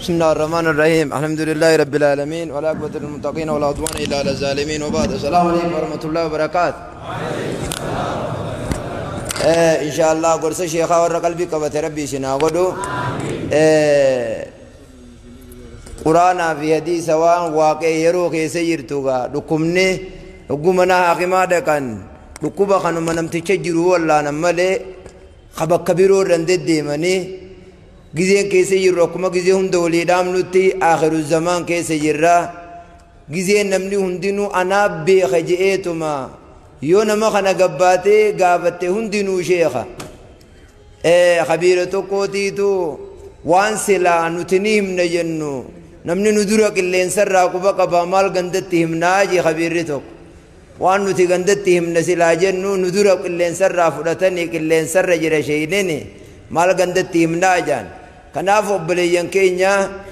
بسم الله الرحمن الرحيم الحمد لله رب العالمين ولا قوة للمتقين ولا عدوان إلا على الظالمين وبعد السلام عليكم ورحمة الله وبركاته إن شاء الله قرص شيخا ور قلبي قبت ربي سناغدو قرآن في حديث وان واقع يرو كيسي يرتوغا لكمني لكمنا حقما دكان لكوبا خانو منم تشجروا والله نمالي خبا كبيرو رندد ديماني gizeen keessa jirru akkuma gizee hunda walii dhaamnutti akhiru zaman keessa jirra gizeen namni hundinuu anaa beeka je'eetuma yoo nama kana gabbaatee gaafatte hundinuu sheeka khabiira tokkootiitu waan silaa nuti ni himna jennu namni nu dura qilleensarraa quba qabaa maal gandatti himnaa jee khabiirri tokko waan nuti gandatti himna silaa jennu nu dura qilleensarraa fudhatanii qilleensarra jira sheeyneni maal gandatti himnaa jaan kanaaf obboleeyyan keenya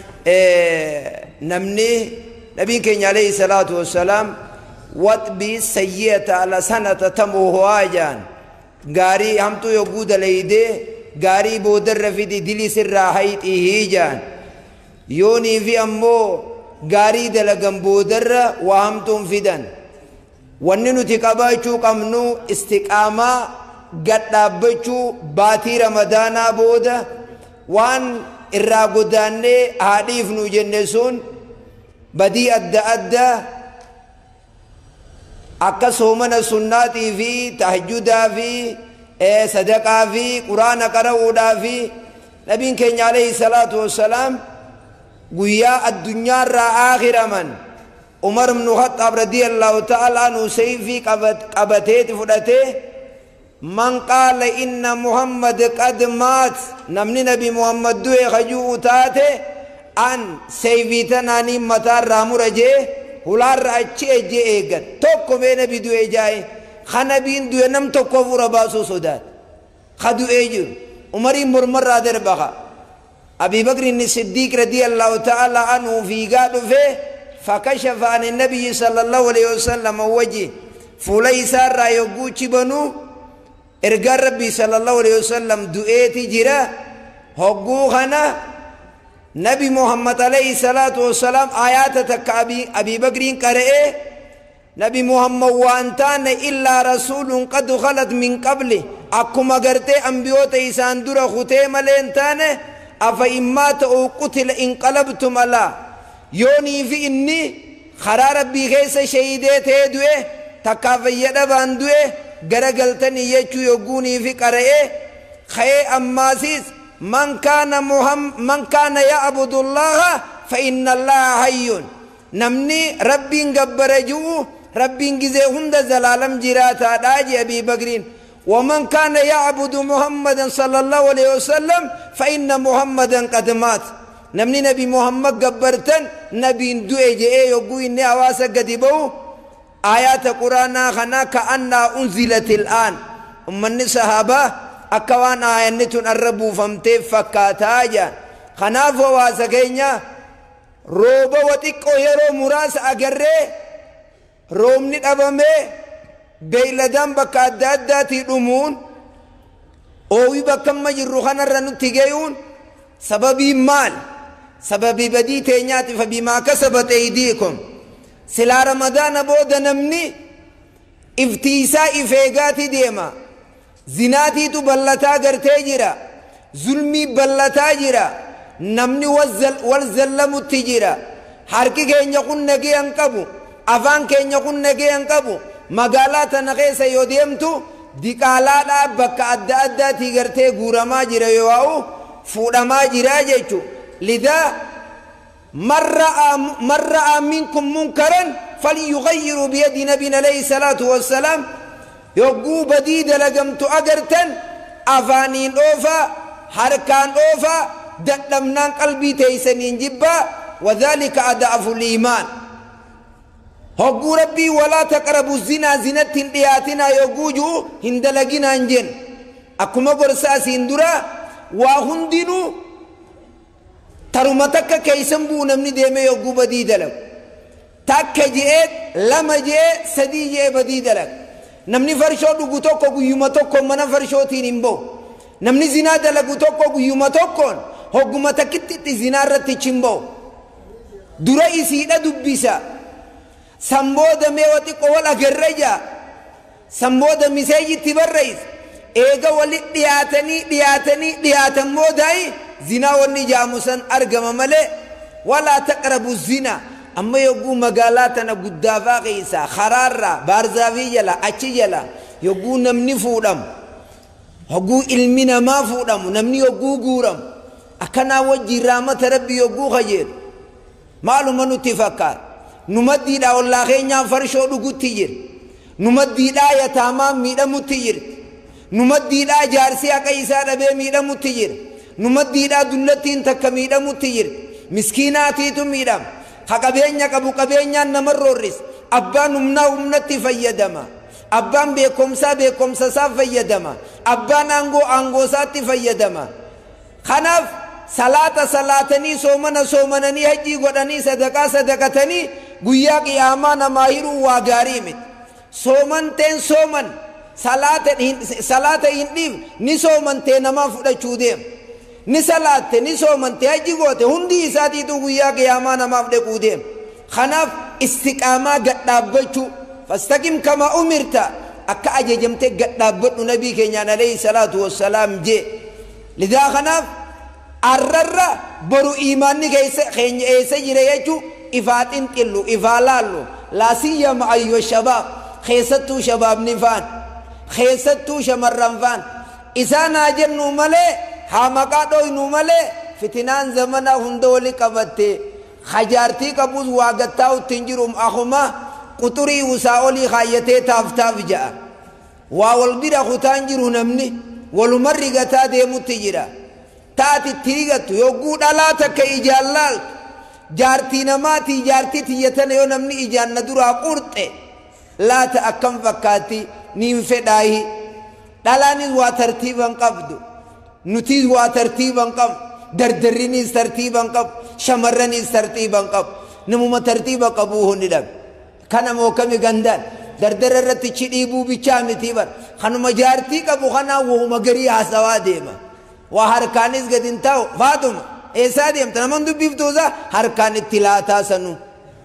namni nabiin keenya alayhi salaatu wassalaam waxbi sayyata ala sanata tamuhuwaa jaan gaarii hamtuu yogguu dalaydee gaarii boodarra fidi dilii sirraa hayxihii jaan yoonii fi ammoo gaarii dalagan boodarra waa hamtuun fidan wanni nuti qabaachuu qabnu istiqaamaa gadhaabbachuu baatii ramadaanaa booda waan irraa godaannee haadhiif nu jenne sun badii adda addaa akka soomana sunnaatii fi tahajjudaa fi sadaqaa fi quraana qara'uudhaa fi nabiin keenya alayhi salaatu wassalaam guyyaa addunyaarraa aakhiraman umar ibnu khaxaab radiyallahu ta'ala anhu sayfii qabateeti fudhatee من قال إن محمد قد مات نمني نبي محمد دوئي خجوء تاته أن سيفيتنا نمتار رامور جي هلار رأيچي جي ايگت توقو بي نبي دوئي جائے خنبين دوئي نم توقو فرباسو صدات خدو ايجو عمري مرمر رادر بخا أبي بكر الصديق رضي الله تعالى عنه في قادو فيه فكشف عن النبي صلى الله عليه وسلم وجه فليسار رايقو چبنو ergaan rabbii sallallahu alaihi wasallam du'eeti jira hogguu kana nabi muhammad alayhi salatu wasalam ayata takka abi bakriin qara'e nabi muhammad waan taane illaa rasuulun qad khalat min qabli akkuma gartee ambiyoota isaan dura kutee maleen taane afa immaa ta'u qutila inqalabtum ala yoonii fi inni karaa rabbii keessa shahidee ta'e du'e takkaa fayyadhabaan du'e garagaltanii jechuu yogguunii fi qara'e khayee ammaasiis man kaana ya'budu allaha fa inna allaha hayyun namni rabbiin gabbara ji'u rabbiin gizee hunda zalaalam jiraataadhaa je abii bakriin ومن كان يعبد محمدا صلى الله عليه وسلم فإن محمدا قد مات نمني نبي محمد قبرتن نبي دوئي جئي يقوي إني أواسا قدبو آيات قرآن خنا كأنها أنزلت الآن أمن صحابة أكوان آيانتون الربو فمتي فكاتاجا خنا فواسا كينيا روبا وطيقو يرو مراس أگره روم نتابمي بيلدان بكا داداتي رمون أوي بكا مجرو خنا رنو تيجيون سببي مال سببي بدي تينياتي فبما كسبت أيديكم سلا رمضان بودا نمني افتيسا افيقاتي ديما زناتي تو بلتا گرتے جرا ظلمي بلتا جرا نمني والزلم التجرا حركي كين يقول نگي انقبو افان كين يقول نگي انقبو مقالات نقيس يوديمتو ديقالالا بكا أدى أدى تيغرتي غورما جرا يواو فورما جرا جيچو لذا من رأى منكم منكرا فليغير بيد نبينا عليه الصلاة والسلام يقو بديد لقمت أقرتن أفانين أوفا حركان أوفا دلمنان قلبي تيسنين جبا وذلك أضعف الإيمان هقو ربي ولا تقربوا الزنا زنة دياتنا يقوجو هندلقنا انجن أكما برساس هندرا وهندنو ترuma takka keeysan buu namni deemee yogguu badii dalag takka je'eet lama je'e sadii je'e badii dalag namni farshoo dhugu tokko guyyuma tokko mana farshootiin hin ba'u namni zinaa dalagu tokko guyyuma tokkoon hogguma takkitti zinaarratti chimboo dura isiidha dubbisa sambooda meewati qowal agarraja sambooda miseeyitti barrees eega walit dhiyaatan moodaayi zinaa wanni jaamusan argama malee walaa taqrabu zina amma yogguu magaalaa tana guddaafaa keeysaa karaarraa baarzaafii jala achi jala yogguu namni fuudhamu hogguu ilmi namaa fuudhamu namni yogguu guuramu akkanaa wajjii raamata rabbi yogguu kajeelu maaluma nutti fakkaata numaddiidhaa ollaa keenyaan farshoo dhugutti jira numaddiidhaa yataamaan miidhamutti jirti numaddiidhaa jaarsi haqa isaa dhabee miidhamutti jira numaddiidhaa dullattiin takka miidhamutti jirti miskiinaatiitu miidhama ha qabeenya qabu qabeenyaan namarroorris abbaan humnatti fayyadama abbaan beekomsa isaa fayyadama abbaan aangoo isaatti fayyadama kanaaf salaatanii soomananii hajjii godhanii sadaqatanii guyyaa qiyaamaa namaa hiruu waa gaarii miti soomanteen salaata hin dhiif ni soomantee namaa fudhachuu deema ni salaatte ni soomante hajji goote hundi isaatiitu guyyaa qiyaamaa namaaf dhaquu deema kanaaf istiqaamaa gadhaabbachuu fastaqim kama umirta akka ajajamte gadhaabbadhu nabii keenyaan alayhi salaatu wassalaam jee lidaa kanaaf arrarra boru iimaanni keenya eessa jire jechuu ifaaxin xillu ifaa laallu laasiyyama ayyo shabaab keessattuu shabaabni faan keessattuu shamarran faan isaanaa jennu malee haa maqaa dhoynu malee fitinaan zamana hunda wali qabatte hajaartii qabus waa gattaa uttiin jirum akuma quxurii usaa olii kaayyatee taaf ja'a waa wal bira kutaan jiru namni walumarri gataa deemutti jira taati tiigattu yogguu dhalaa takka ijaallaaltu jaartii namaatii jaartii tiyyatana yoo namni ijaanna duraa qurxe laata akkam fakkaatti niin fedhaayi dhalaanis waa tartiiban qabdu nutis waa tartiiban qabu dardarrinis tartiiban qabu shamarranis tartiiban qabu namuma tartiiba qabuu hundi dhabe kana moo kami gandaan dardara irratti chidhiibuu bichaa miti bar kanuma jaartii qabu kanaa wahuma garii haasawaa deema waa harkaanis gadin taa'u faatuma eessaa deemta naman dubbiftuusa harkaan itti laataa sanu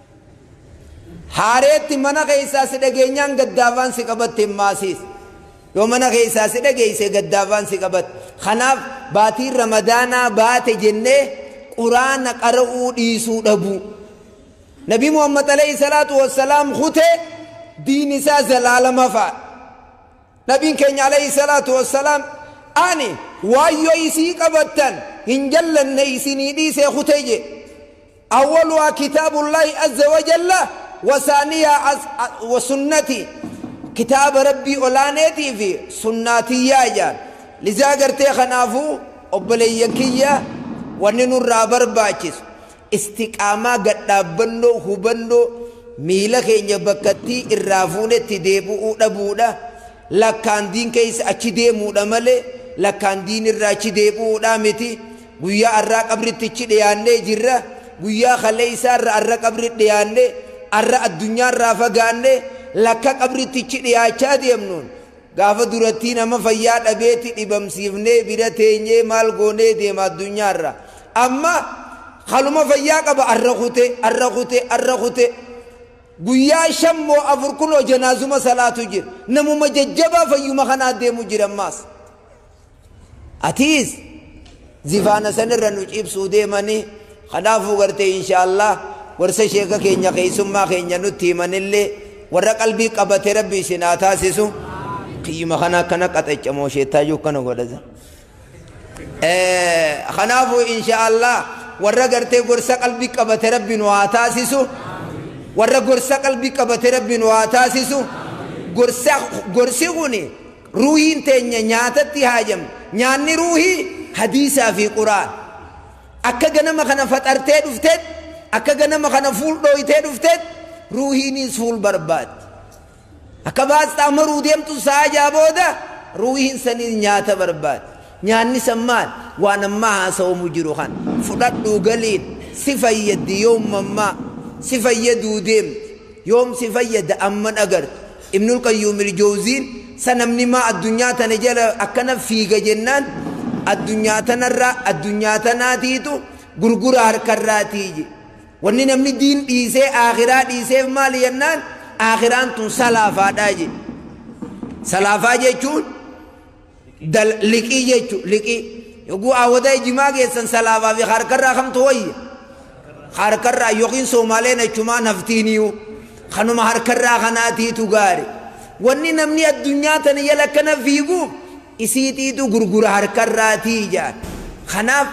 haareetti mana keessaa si dhageenyaan gaddaafaan si qabatte maasiis yoo mana keessaa si dhageeyse gaddaafaan si qabatte kanaaf baatiin ramadaanaa baate jennee quraana qara'uu dhiisuu dhabuu nabi muhammad alayhi salaatu wassalaam khute diin isaa zalaalama fa'a nabiin keenya alayhi salaatu wassalaam ani waayyo isii qabattan hin jallanne isinii dhiisee khute je awwaluhaa kitaabullaahi azza wa jalla wasaaniyaa wasunnati kitaaba rabbii olaaneetii fi sunnaatiyyaa jaan lizaa gartee kanaafuu obboleeyyan kiyya wanni nurraa barbaachisu istiqaamaa gadhaabbannoo hubannoo miila keenya bakkattii irraa fuunetti deebi'uu dhabuudha lakkaan diin keessa achi deemuudha malee lakkaan diin irraa achi deebi'uudha miti guyyaa arraa qabritti dhiyaannee jirra guyyaa kalee isaarra arra qabri dhiyaannee arra addunyaarraa fagaannee lakka qabritti dhiyaachaa deemnuun gaafa duratti nama fayyaa dhabeetti dhibamsiifnee bira teenyee maal goonee deema addunyaarra amma haluma fayyaa qaba arra kute guyyaa shammoo afur kunoo janaazuma salaatu jira namuma jajjabaa fayyuma kanaa deemu jira maas atiis zifaana sanirra nu cibsuu deemanii kanaafuu gartee inshaallah warsa sheeka keenya keessummaa keenya nutti himanillee warra qalbii qabate rabbi isin haa taasisu qiyyuma kana akkana qaxaccamoo sheettaayyuu akkana godhata kanaafuu inshaallah warra gartee gorsa qalbii qabate rabbi nu haa taasisu warra gorsa qalbii qabate rabbi nu haa taasisu gorsi kuni ruuhiin teenya nyaatatti haajam nyaanni ruuhii hadiisaa fi quraan akka ganama kana faxartee dhufteet akka ganama kana fuul dhooytee dhufteet ruuhiinis fuul barbaad akka baasxaa maruu deemtu saajaa booda ruuhiin sanis nyaata barbaad nyaanni sammaan waan ammaa haasawamu jiru kan fudhadhuu galiin si fayyaddi yoomammaa si fayyaduu deemti yoom si fayyada amman agartu ibnul qayyuum il-jawziin sanamni maa addunyaa tana jala akkana fiiga jennaan الدنيا تنرى الدنيا تناتيتو غرغر هركراتي وني نمني دين ديسه آخرات ديسه مالي ينان آخران تون سلافا داجي سلافا جيچون دل لقي جيچو لقي يقو آودا جماعة يسن سلافا في هركرا خم توي هركرا يقين سومالين چما نفتينيو خنوم هركرا خناتي تغاري وني نمني الدنيا تن يلكنا فيغو اسيتي تو غرغر هركراتي جان خناف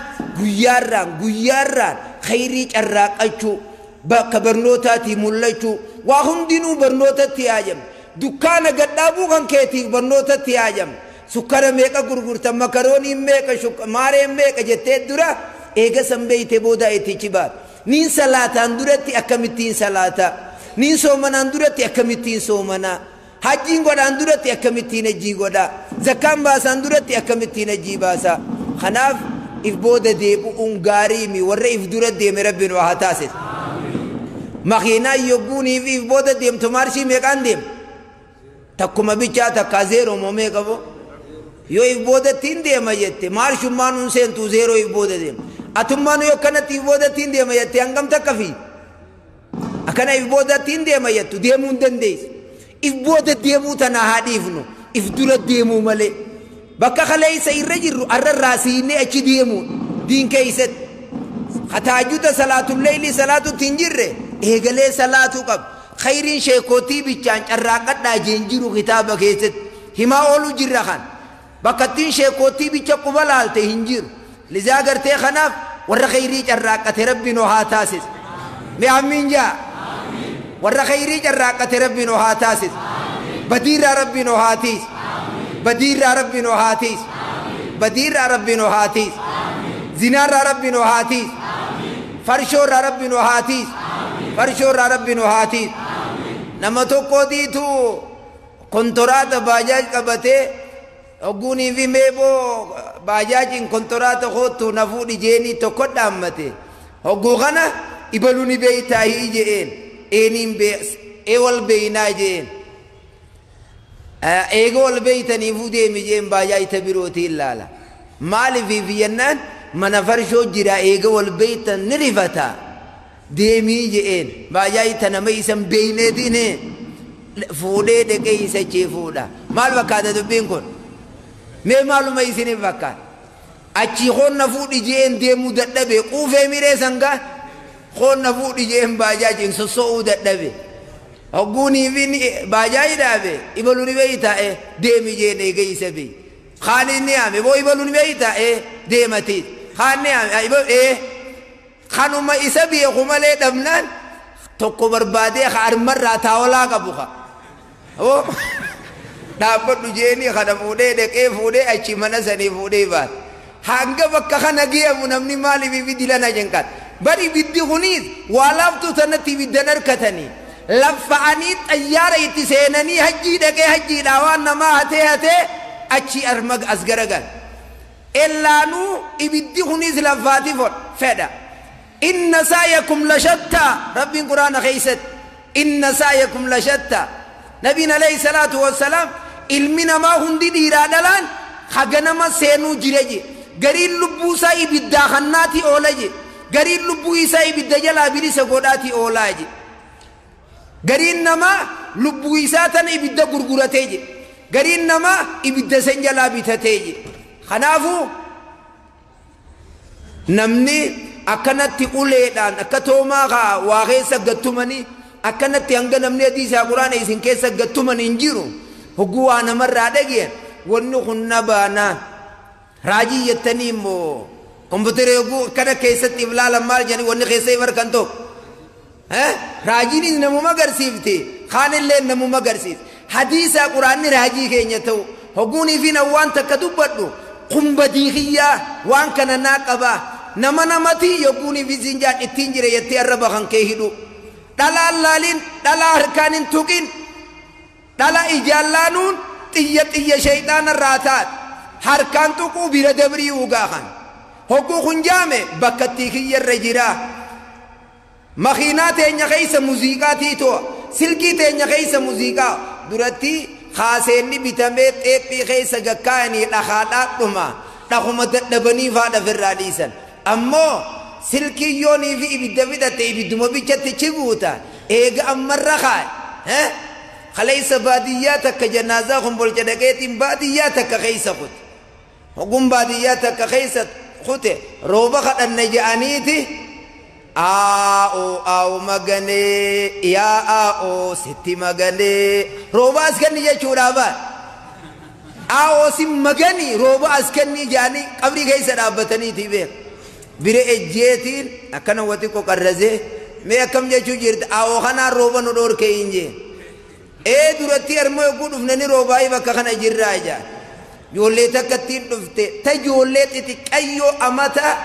غياران خيري چراقچو بكبرنوتاتي مولچو واهم دينو برنوتاتي اجم دكان غدابو كان كيتي برنوتاتي اجم سكر ميكا غرغرتا مكروني ميكا شك ماري ميكا جتي درا ايغا سمبيتي بودا ايتي چبات نين صلاه اندرتي اكمتين صلاه نين سومنا اندرتي اكمتين سومنا حجين غدا اندرتي اكمتين جي غدا زكام باس اندرتي اكمتين جي باسا خناف if boda deebu ungari mi warra if dura deeme rabbin wa hatasit makhina yoguni if boda deem tumarshi me kan deem takkuma bicha takka zero mo me kabo yo if boda tin deema yette marshu manun sen tu zero if boda deem atumman yo kanati boda tin deema yette angam takkafi akana if boda tin deema yettu deemun dendeis if boda deemu tana hadifnu if dura deemu male بكا خليس الرجل الراسيني أشديمو دين كيست خطاجود صلاة الليل صلاة تنجر إهجلي صلاة قب خيرين شيكوتي بيجان الراقد ناجنجرو خطابة كيست هما أولو جرخان بكتين شيكوتي بيجا قبلال تهنجر لذا قرتي خناف ور خيري الراقد ربي نوها تاسس مأمين جا ور خيري الراقد ربي نوها تاسس بدير ربي نوها تيس بدير ربي نوهاتيس بدير ربي نوهاتيس زنار ربي نوهاتيس فرشور ربي نوهاتيس فرشور ربي نوهاتيس نمتو قديتو كنترات باجاج كبته أقولي في ميبو باجاج كنترات خوتو نفودي جيني تو قدامته أقولنا إبلوني بيتاهي جين إنيم بيس إول بينا جين ايغول بيتني فودي ميجين باجاي تبيروتي لالا مالي في فينان منفرشو جرا ايغول بيتن نرفتا ديمي جين باجاي تنميسم بينه دينه فودي دكي سچي فودا مال وكاده دبينكون مي معلومه يسني فكا اچي خون نفودي جين ديمو ددبه قوفه ميري سانغا خون نفودي جين باجاي سوسو ددبه أقولي فيني باجاي دابه يبلوني بيتا ديمي جيني جيسة بي خاني نيامي بو يبلوني بيتا ديمتي خاني نيامي يبل خانو ما يسبي خمالي دمنان توكو بربادي خار مرة تاولا كبوخا أو دابر جيني خدم فودي دك فودي أشي مناسني فودي بات هانغا بكا خناجيا منامني مالي بيبي دلنا جنكات بري بدي غنيز والله تنتي بدنر كتني لفعني طيارة يتسينني هجي دقي هجي داوان ما هتي أشي أرمق أزغرغان إلا نو إبدي خنيز لفاتي فدا إن سايكم لشتى ربي القرآن خيست إن سايكم لشتى نبينا عليه الصلاة والسلام علمنا ما هندي ديرادلان خغنا ما سينو جيرجي غري لبوسا إبدا خناتي أولاجي غري لبوسا إبدا جلا بيري سغوداتي أولاجي غرين نما لبو إساتن إبدا غرغرتيجي غرين نما إبدا سنجلا بيتتيجي خنافو نمني أكنت أوليدان أكتوما غا واغيسا غتمني أكنت أنغا نمني ديسا قرآن إسن كيسا غتمني انجيرو هقوا نمر رادقين ونخن نبانا راجي يتنيمو كمبتر يقول كنا كيسا تبلالا مال جاني ونخ كيسا وركنتو راجيني نمو مغرسيفتي خان اللي نمو مغرسيف حديث قرآن راجي كينيتو هقوني في نوان تكدبتو قم بديخيا وان كان ناقبا نما نمتي يقوني في زنجان اتنجر يتيربا خان كيهدو دالا اللالين دالا هركانين توكين دالا إجالانون تيّة شيطان الراتات هركان توكو بير دبري وغاخان هقو خنجامي بكتيخي الرجرا مخينات إنيا خيس موسيقاتي تو سلكي إنيا خيس موسيقى درتي خاسيني بتمت إبي خيس غكاني لخالات لما dhaquma dadhabanii faadha firraa dhiisan ammoo silkiyyoonii fi ibidda fidhatte ibidduma bichatti chibuuta eega ammarra kaay kaleessa baadiyyaa takka janaazaa kumbolcha dhaqeetiin baadiyyaa takka keeysa kute hogum baadiyyaa takka keeysa kute rooba kadhanne je'aniiti aa'oo maganee yaa aa'oo sitti maganee rooba as kenni jechuudha baa aa'oo si maganii rooba as kenni je'anii qabrii keeysa dhaabbataniiti beek bire ejjeetiin akkana wati qoqarrazee mee akkam jechuu jirti aa'oo kanaan rooba nu dhoorkee hin jeen duratti armoo yogguu dhufnani roobaayi bakka kana jirraa jaa ijoollee takka ittiin dhufte ta ijoollee xixiqqayyoo amata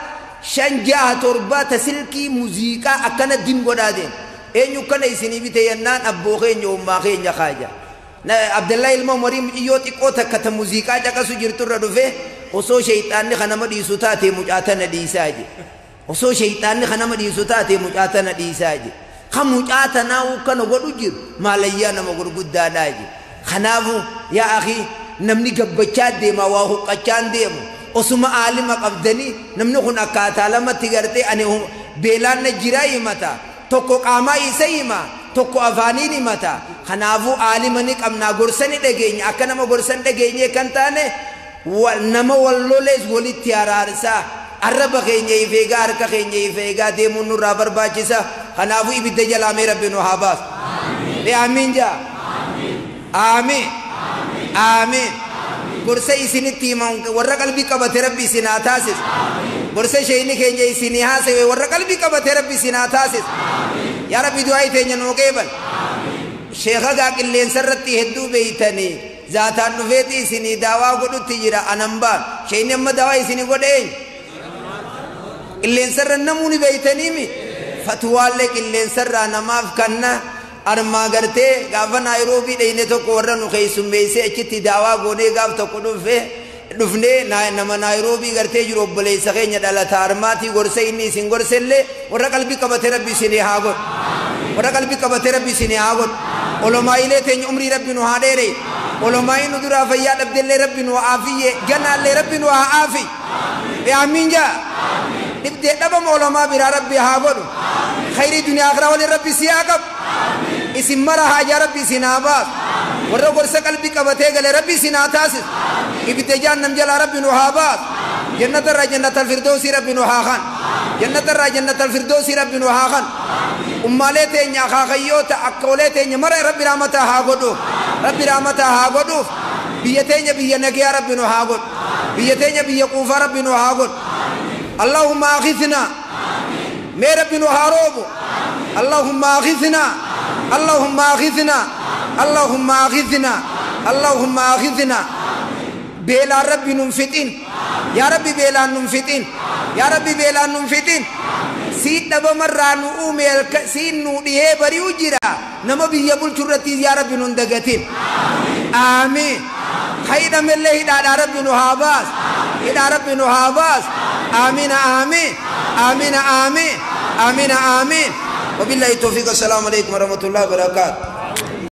5-6-7 ta silkii muuziqaa akkana dim godhaateen eenyu kana isinii bite yennaan abboo keenya ummaa keenya kaaja Abdallah ilma Umarii muciyyoo xiqqoo takka ta muuziqaa caqasu jirturra dhufe osoo shayxaanni kanama dhiisu taate mucaatana dhiisaa je osoo shayxaanni kanama dhiisu taate mucaatana dhiisaa je kamucaata naawu kana godhu jiru maalayyaa nama gurguddaadhaa je kanaafu yaa akhi namni gabbachaa deema waa huqqachaan deemu osuma aalima qabdanii namni kun akkaataa lamatti gartee ani beelaan na jiraa himata tokko qaamaa isa hima tokko afaaniin himata kanaafu aalima ni qabnaa gorsani dhageenya akka nama gorsan dhageenye kan taane nama wallolees walitti araarsaa arraba keenya ifeegaa harka keenya ifeegaa deemuun nurraa barbaachisa kanaafu ibidda jalaamee rabbi nu haa baasu amiin jaa amiin amiin gorsa isinitti himan warra qalbii qabate rabbi isin haa taasisu gorsa sheeyni keenya isinii haasawe warra qalbii qabate rabbi isin haa taasisu yaa rabbi du'aa teenya nuu qeebal sheekha gaa qilleensa irratti hedduu beeytanii zaataan dhufeeti isinii daawaa godhutti jira anambaan sheeyni amma daawaa isinii godheen qilleensarra namuuni beeytaniimi fatwaallee qilleensarraa namaaf kanna armaa gartee gaafa naayiroobii dheyne tokko warra nu keeysummeeyse achitti daawaa goonee gaaf tokko dhufnee nama naayiroobii gartee jiru obboleessa keenya dhalataa armaatii gorsa inni isin gorsellee warra qalbii qabate rabbi isinii haa godhu warra qalbii qabate rabbi isinii haa godhu olomaayilee teenya umrii rabbi nu haa dheere olomaayin nu duraa fayyaa dhabdellee rabbi nu haa aafiyye ganaallee rabbi nu haa aafi amiin jaa dhibdee dhabama olomaa biraa rabbi haa godhu khayrii duniyaa akhiraa waliin rabbi si haa qabu isin mara haajaa rabbi isin haa baasu warra gorsa qalbii qabatee gale rabbi isin haa taasisu ibidda jahannam jalaa rabbi nu haa baasu jannatarraa jannatal firdoosii rabbi nu haa kan jannatarraa jannatal firdoosii rabbi nu haa kan ummaalee teenya akaakayyoota akkoolee teenya mara rabbi rahmataa haa godhuuf rabbi rahmataa haa godhuuf biyya teenya biyya nagaa rabbi nu haa godhu biyya teenya biyya quufaa rabbi nu haa godhu اللهم أغثنا ما ربنا هاروبو اللهم أغثنا اللهم أغثنا اللهم أغثنا اللهم أغثنا بلا ربي ننفتن يا ربي بلا ننفتن يا ربي بلا ننفتن سيد نبا مرانو أمير سيد نوديه بريو جرا نما بيبول ترتي يا ربي نندقتين آمين خير من الله إلى ربي نهاباس إلى ربي نهاباس آمين آمين آمين آمين آمين آمين وبالله التوفيق. السلام عليكم ورحمة الله وبركاته.